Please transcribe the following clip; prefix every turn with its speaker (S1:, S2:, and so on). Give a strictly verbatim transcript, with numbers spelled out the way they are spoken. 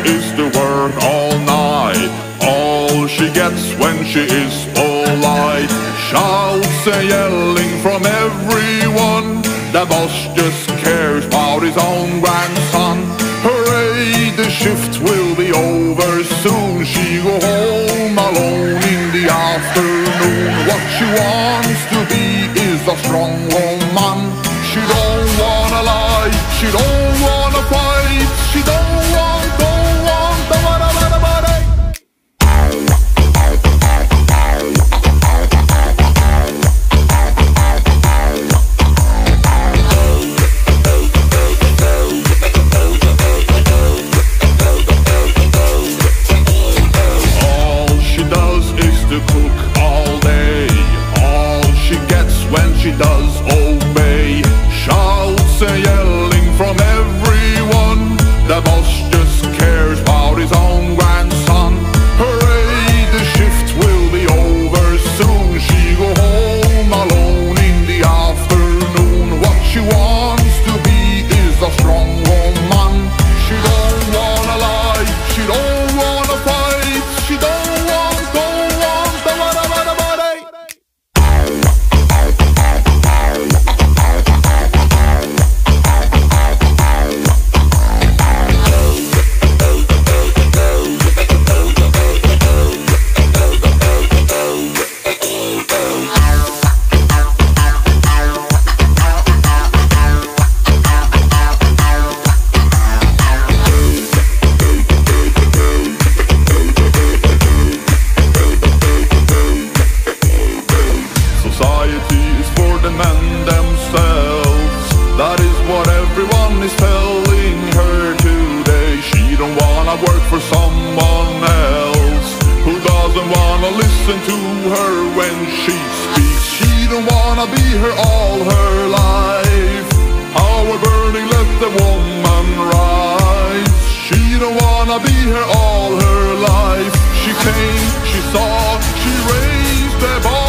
S1: is to work all night. All she gets when she is polite. Shouts and yelling from everyone. The boss just cares about his own grandson. Hooray, the shift will be over soon. She go home alone in the afternoon. What she wants to be is a strong woman. She don't wanna lie, she don't wanna fight. She don't want, don't want, don't wanna, wanna, wanna. She does obey. Shouts and yelling from everyone. The boss just cares about his own grandson. Hooray, the shift will be over soon. She go home alone in the afternoon. What she wants to be is a strong woman. She don't wanna lie, she don't wanna fight. She don't want, don't want, don't wanna, wanna, wanna. Society is for the men themselves. That is what everyone is telling her today. She don't wanna work for someone else who doesn't wanna listen to her when she speaks. She don't wanna be her all her life. Our burning, let the woman rise. She don't wanna be her all her life. She came, she saw, she raised the bar.